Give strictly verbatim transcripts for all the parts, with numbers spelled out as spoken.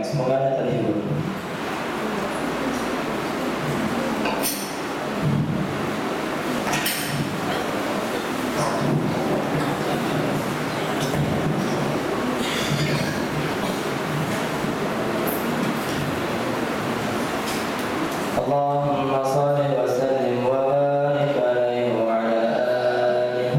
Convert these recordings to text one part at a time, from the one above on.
Semoga Anda terhibur. Allahumma salli wa sallim wa barik alaihi wa ala alihi.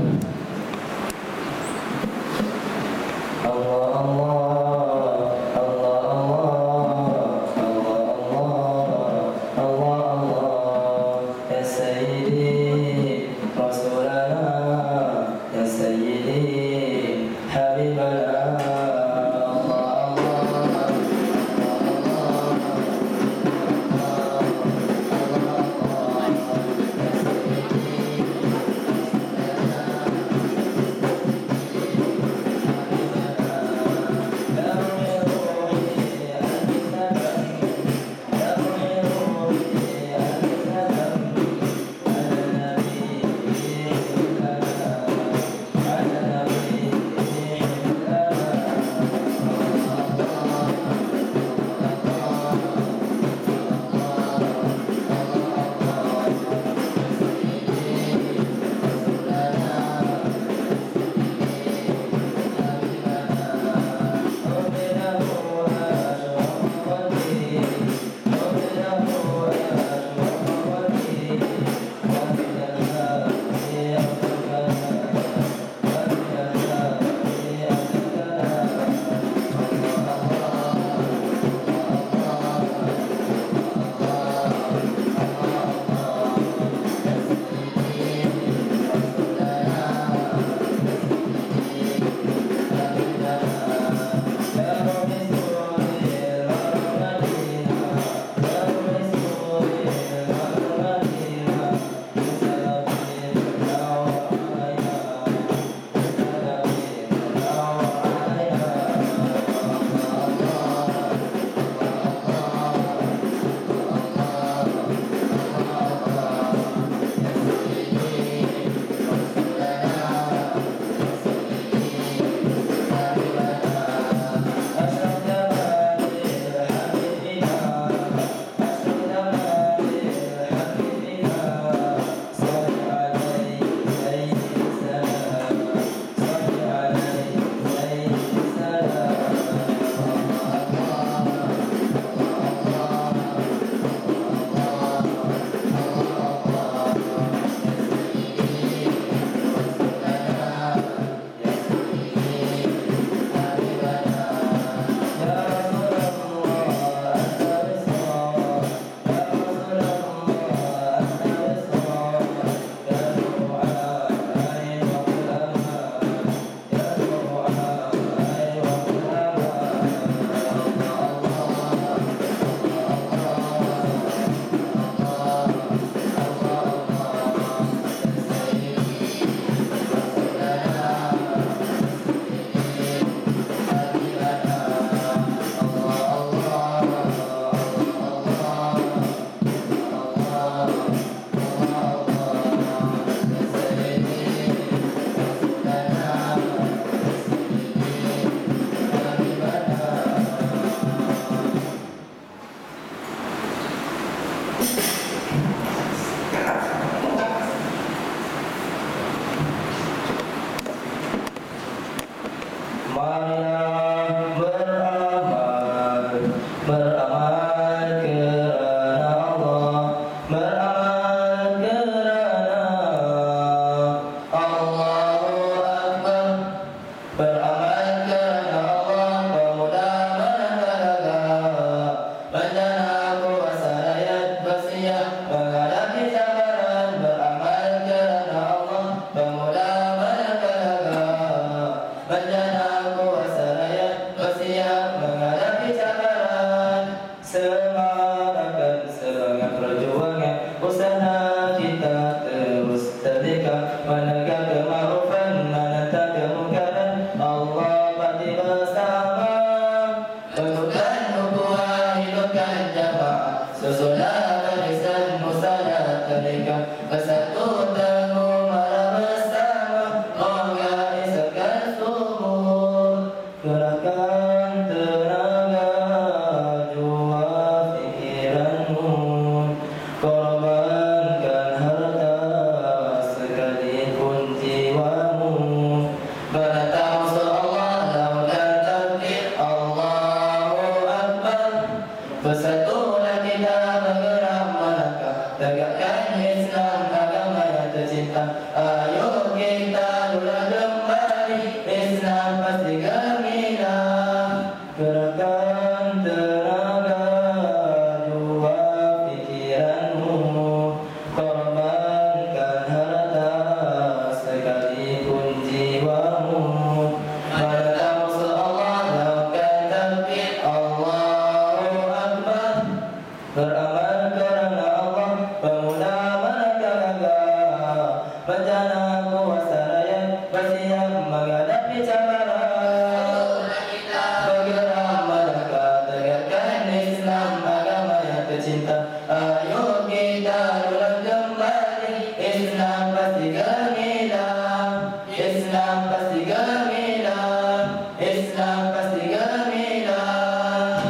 Allah Allah Allah Allah Allah Allah Allah ya sayyidi rasulana ya sayyidi habibana. Marilah beramal, beramal kerana Allah, beramal kerana Allahu Akbar. Beramal kerana Allah, pemuda bergelaga, bencana kuasa rakyat bersiap menghadapi cabaran. Beramal kerana Allah, pemuda bergelaga, bencana menghadapi cabaran. Semangatkan semangat perjuangan, usaha kita terus terdekat, menegak kema'rufan, menentang kemungkaran. Allah pasti bersama, teguhkan ukhuwah, hidupkan jamaah, susulah barisan musada terdekat, bersatu teguh marah bersama, organisasikan sumur, gerakan tenaga cinta. Ayo kita mulai kembali, Islam pasti gemilang. Gerakan tenaga jua pikiranmu, korbankan harta sekalipun jiwamu. Pada musuh Allah lakukan takbir, Allahu Akbar. Beramal karena Allah, pemuda mereka gagah. Bencana kuasa raya, bersiap menghadapi cabaran. Bergerak mereka tegakkan Islam, agama yang tercinta. Ayo kita ulang kembali, Islam pasti gemilang. Islam pasti gemilang. Islam pasti gemilang.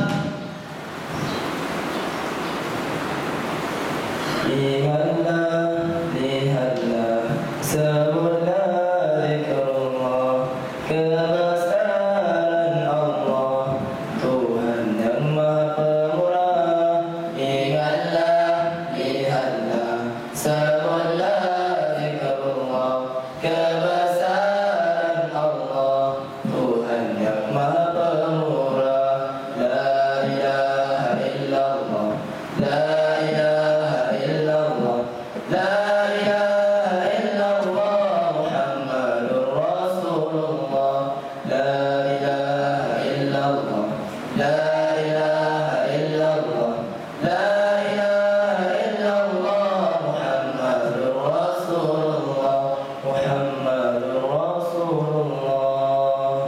Ingatlah, lihatlah, sebutlah zikrullah, kebesaran Allah, Tuhan yang Maha Pemurah. Ingatlah, lihatlah, sebutlah zikrullah, kebesaran Allah, Tuhan yang Maha Pemurah. La ilaha illallah, la ilaha illallah, la ilaha illallah, Muhammadur Rasulullah. La ilaha illallah, la ilaha illallah, la ilaha illallah, Muhammadur Rasulullah, Muhammadur Rasulullah.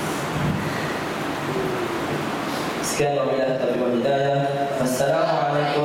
Sekian wabillahi taufiq wal hidayah. Wassalamualaikum